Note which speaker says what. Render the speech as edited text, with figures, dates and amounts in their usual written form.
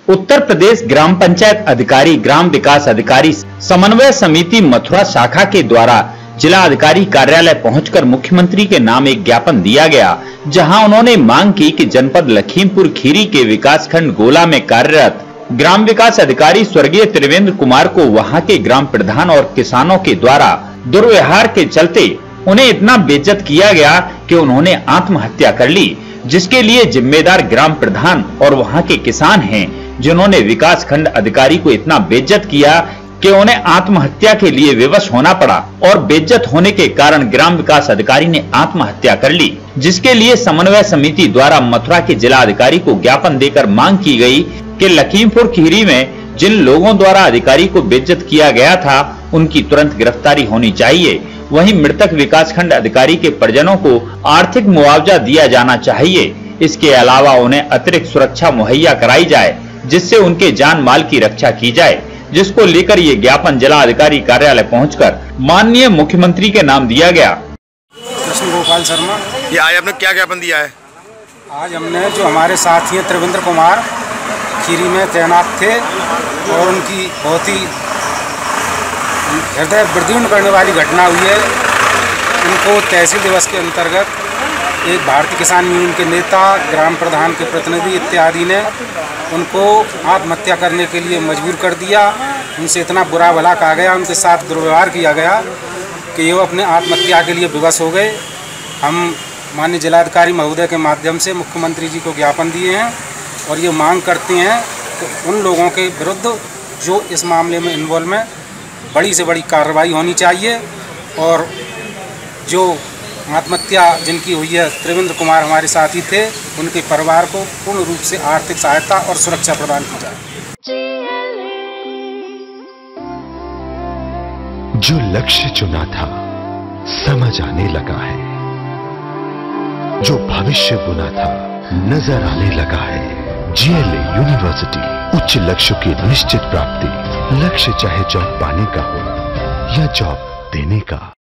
Speaker 1: उत्तर प्रदेश ग्राम पंचायत अधिकारी ग्राम विकास अधिकारी समन्वय समिति मथुरा शाखा के द्वारा जिला अधिकारी कार्यालय पहुंचकर मुख्यमंत्री के नाम एक ज्ञापन दिया गया, जहां उन्होंने मांग की कि जनपद लखीमपुर खीरी के विकासखंड गोला में कार्यरत ग्राम विकास अधिकारी स्वर्गीय त्रिवेंद्र कुमार को वहां के ग्राम प्रधान और किसानों के द्वारा दुर्व्यवहार के चलते उन्हें इतना बेइज्जत किया गया कि उन्होंने आत्महत्या कर ली, जिसके लिए जिम्मेदार ग्राम प्रधान और वहां के किसान हैं, जिन्होंने विकास खंड अधिकारी को इतना बेइज्जत किया कि उन्हें आत्महत्या के लिए विवश होना पड़ा और बेइज्जत होने के कारण ग्राम विकास अधिकारी ने आत्महत्या कर ली, जिसके लिए समन्वय समिति द्वारा मथुरा के जिला अधिकारी को ज्ञापन देकर मांग की गई कि लखीमपुर खीरी में जिन लोगों द्वारा अधिकारी को बेइज्जत किया गया था उनकी तुरंत गिरफ्तारी होनी चाहिए। वहीं मृतक विकासखंड अधिकारी के परिजनों को आर्थिक मुआवजा दिया जाना चाहिए। इसके अलावा उन्हें अतिरिक्त सुरक्षा मुहैया कराई जाए, जिससे उनके जान माल की रक्षा की जाए, जिसको लेकर ये ज्ञापन जिला अधिकारी कार्यालय पहुंचकर माननीय मुख्यमंत्री के नाम दिया गया।
Speaker 2: कृष्ण गोपाल शर्मा।
Speaker 3: ये आज आपने क्या ज्ञापन दिया है?
Speaker 2: आज हमने जो हमारे साथी हैं त्रिवेंद्र कुमार खीरी में तैनात थे और उनकी बहुत ही हृदय विदीर्ण करने वाली घटना हुई है। उनको तहसील दिवस के अंतर्गत एक भारतीय किसान यूनियन के नेता, ग्राम प्रधान के प्रतिनिधि इत्यादि ने उनको आत्महत्या करने के लिए मजबूर कर दिया। उनसे इतना बुरा भला कहा गया, उनके साथ दुर्व्यवहार किया गया कि वो अपने आत्महत्या के लिए विवश हो गए। हम माननीय जिलाधिकारी महोदय के माध्यम से मुख्यमंत्री जी को ज्ञापन दिए हैं और ये मांग करते हैं कि उन लोगों के विरुद्ध जो इस मामले में इन्वॉल्व हैं बड़ी से बड़ी कार्रवाई होनी चाहिए और जो आत्महत्या जिनकी हुई है त्रिवेंद्र कुमार हमारे साथी थे, उनके परिवार को पूर्ण रूप से आर्थिक सहायता और सुरक्षा प्रदान की जाए।
Speaker 4: जो लक्ष्य चुना था समझ आने लगा है, जो भविष्य बुना था नजर आने लगा है। जीएलए यूनिवर्सिटी, उच्च लक्ष्य की निश्चित प्राप्ति। लक्ष्य चाहे जॉब पाने का हो या जॉब देने का।